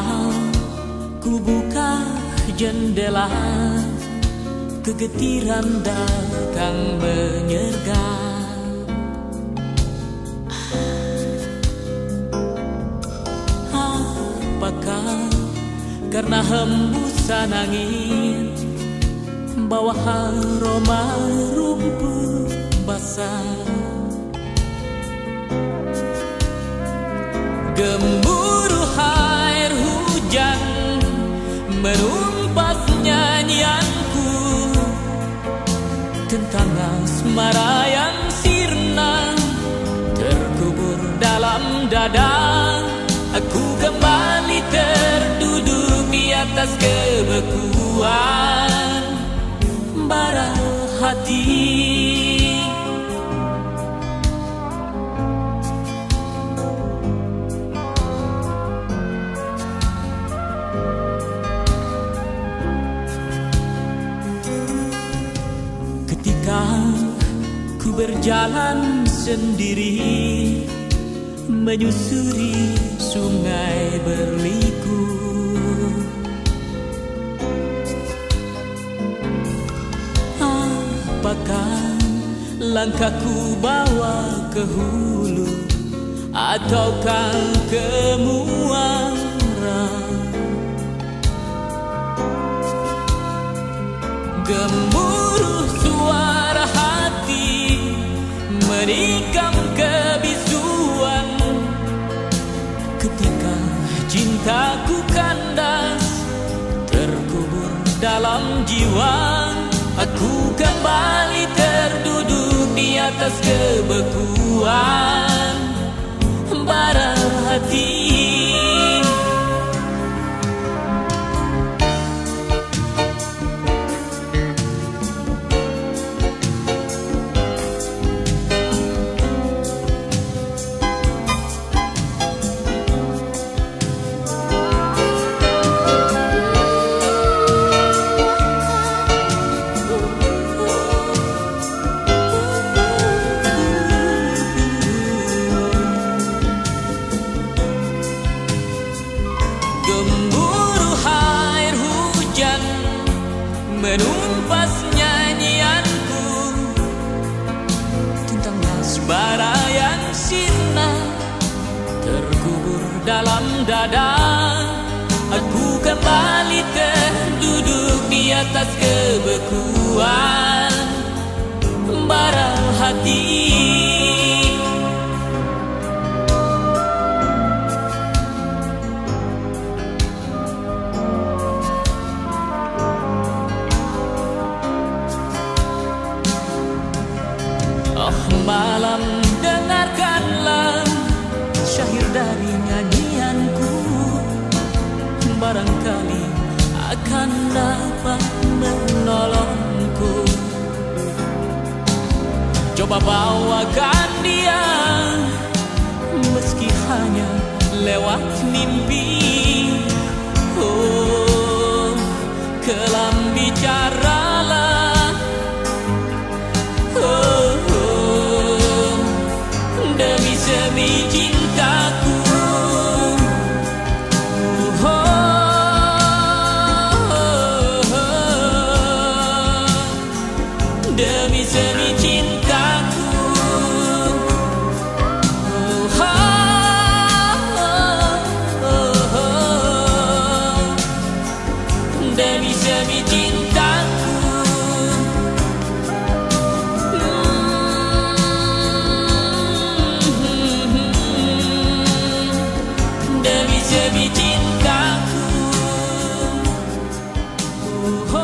Ketika ku buka jendela, kegetiran datang menyergap. Apakah karena hembusan angin bawa aroma rumput basah? Gemuruh air hujan menumpas nyanyianku tentang asmara yang sirna terkubur dalam dada. Aku kembali terduduk di atas kebekuan bara hati. Ketika ku berjalan sendiri menyusuri sungai berliku, apakah langkahku bawa ke hulu ataukah ke muara? Gemuruh suara hati menikam kebisuan ketika cintaku kandas terkubur dalam jiwa. Aku kembali terduduk di atas kebekuan bara hati. Menumpas nyanyianku tentang asmara yang sirna terkubur dalam dada. Aku kembali terduduk di atas kebekuan bara hati. Malam, dengarkanlah syair dari nyanyianku, barangkali akan dapat menolongku. Coba bawakan dia, meski hanya lewat mimpi. Oh, kelam bicaralah. Oh, demi semi cintaku. Demi semi cintaku. Demi semi cintaku. Demi cintaku.